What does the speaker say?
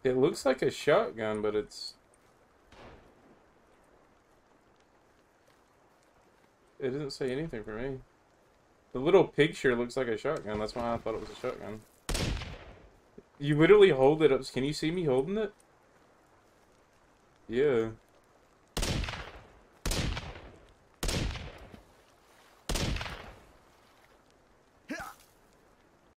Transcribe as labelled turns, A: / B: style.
A: It looks like a shotgun, but it's... It doesn't say anything for me. The little picture looks like a shotgun. That's why I thought it was a shotgun. You literally hold it up. Can you see me holding it? Yeah.